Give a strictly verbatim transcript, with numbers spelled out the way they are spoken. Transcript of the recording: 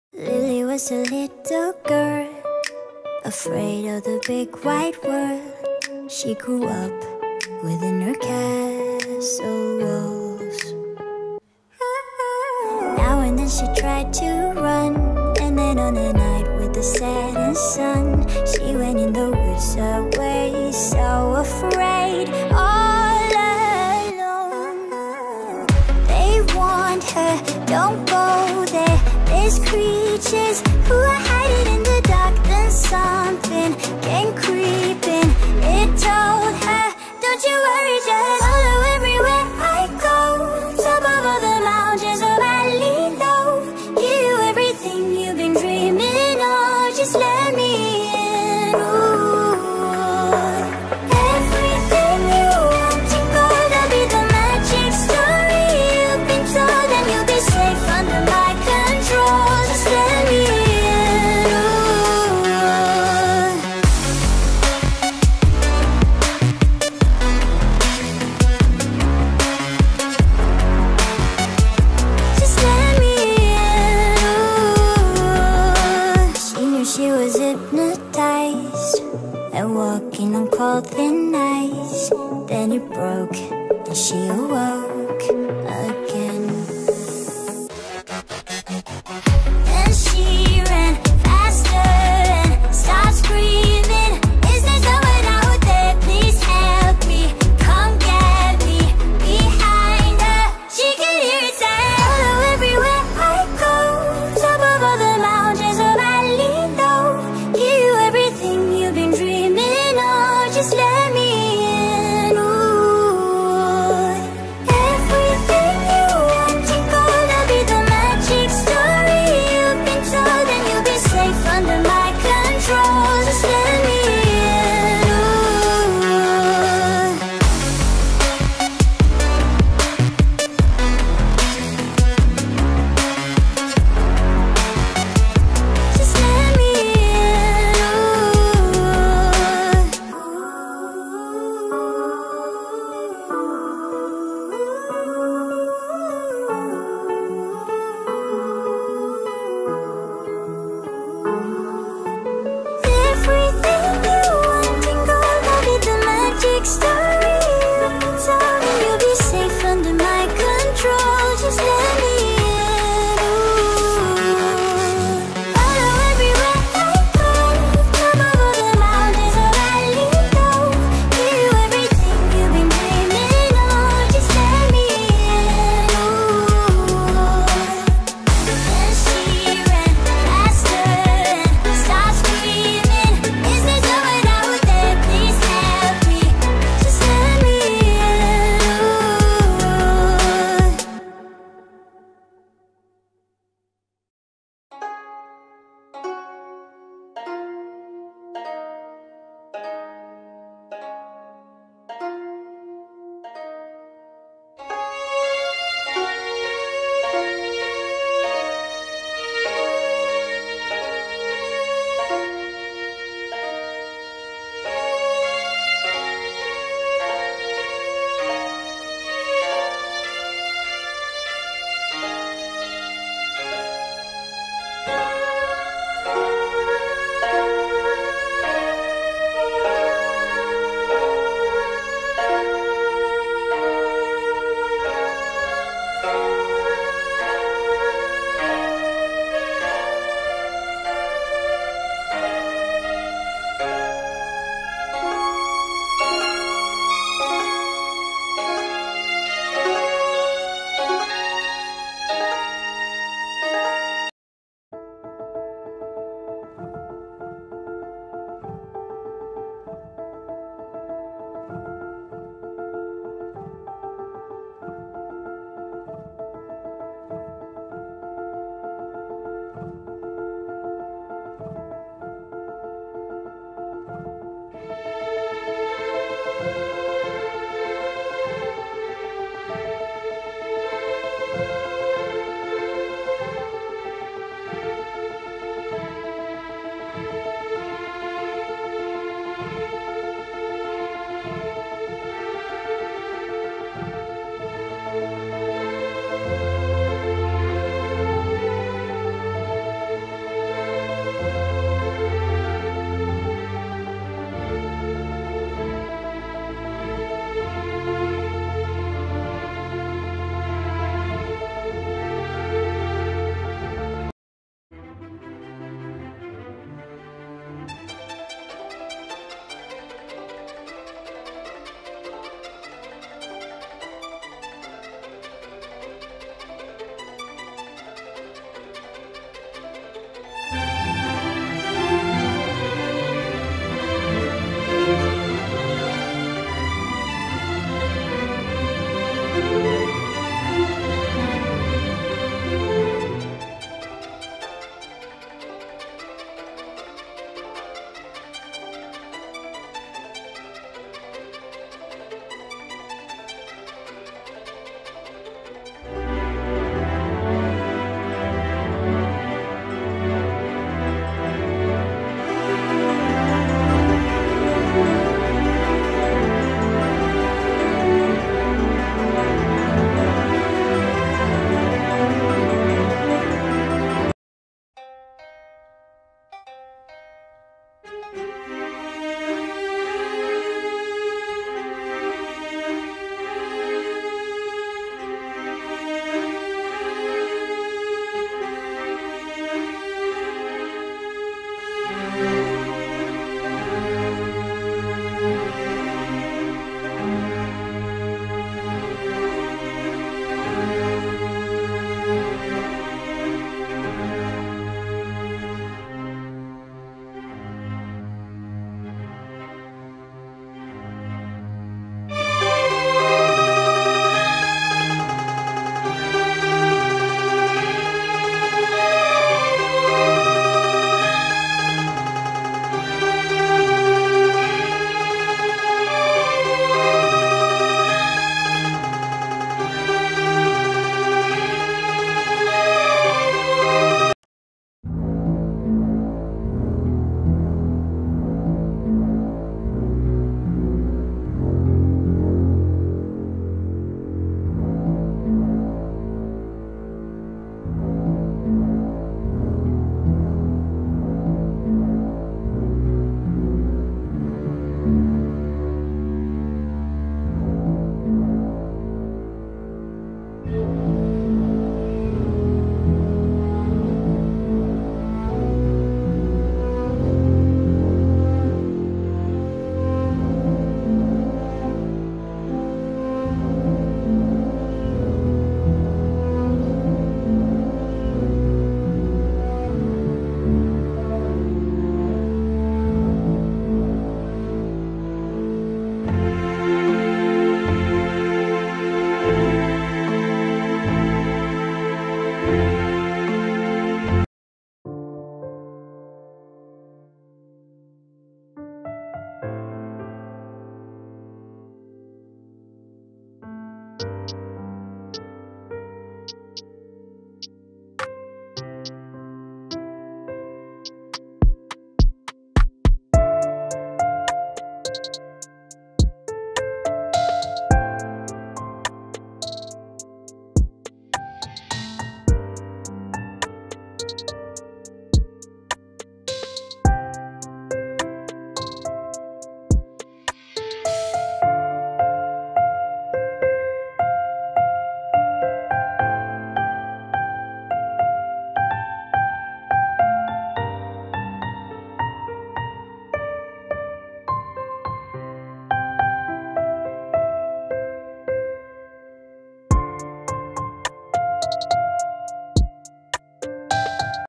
Lily was a little girl, afraid of the big white world. She grew up within her castle walls. Now and then she tried to run, and then on a night with the setting sun, she went in the woods away, so afraid, all alone. They warned her, don't go there, there's creatures who are hiding in the dark. Then something came creeping, it told her, don't you worry, just follow everywhere I go. Top of all the mountains or valley low, give you everything you've been dreaming of, just let me in. Ooh. Everything you want to go, that'll be the magic story you've been told, and you'll be safe under my control, just let me in. She was hypnotized and walking on cold thin ice. Then it broke and she awoke again. Then she ran faster and started screaming, is there someone out there? Please help me, come get me. Behind her, she could hear it say, follow everywhere I go. Top of all the mountains of valley, give you everything you've been dreaming of, just let me in. Ooh. Bye.